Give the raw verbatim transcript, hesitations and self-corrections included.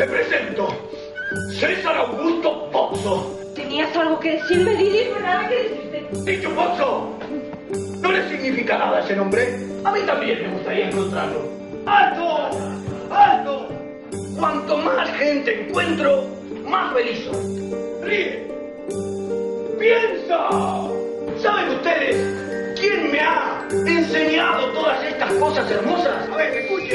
Me presento. César Augusto Pozzo. ¿Tenías algo que decirme, Lili? No nada que decirte. Dicho Pozzo. ¿No le significa nada ese nombre? A mí también me gustaría encontrarlo. ¡Alto! ¡Alto! Cuanto más gente encuentro, más feliz soy. ¡Ríe! ¡Piensa! ¿Saben ustedes quién me ha enseñado todas estas cosas hermosas? A ver, escuchen.